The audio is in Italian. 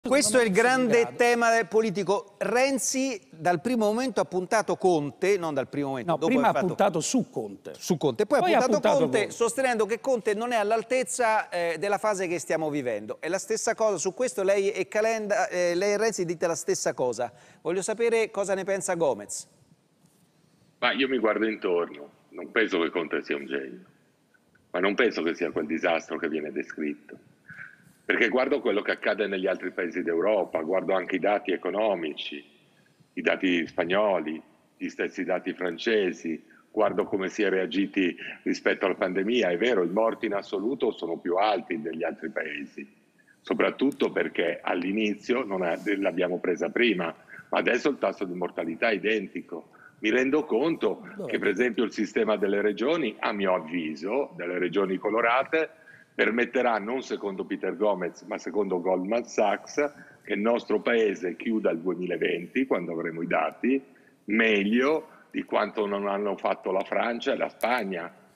Questo è il grande tema politico. Renzi dal primo momento ha puntato Conte, non dal primo momento. No, dopo prima ha fatto... puntato su Conte. Su Conte. Poi ha puntato Conte, sostenendo che Conte non è all'altezza della fase che stiamo vivendo. È la stessa cosa, su questo lei e Calenda, lei e Renzi dite la stessa cosa. Voglio sapere cosa ne pensa Gomez. Ma io mi guardo intorno, non penso che Conte sia un genio, ma non penso che sia quel disastro che viene descritto. Perché guardo quello che accade negli altri paesi d'Europa, guardo anche i dati economici, i dati spagnoli, gli stessi dati francesi, guardo come si è reagiti rispetto alla pandemia. È vero, i morti in assoluto sono più alti degli altri paesi, soprattutto perché all'inizio non l'abbiamo presa prima, ma adesso il tasso di mortalità è identico. Mi rendo conto che per esempio il sistema delle regioni, a mio avviso, delle regioni colorate, permetterà, non secondo Peter Gomez, ma secondo Goldman Sachs, che il nostro paese chiuda il 2020, quando avremo i dati, meglio di quanto non hanno fatto la Francia e la Spagna.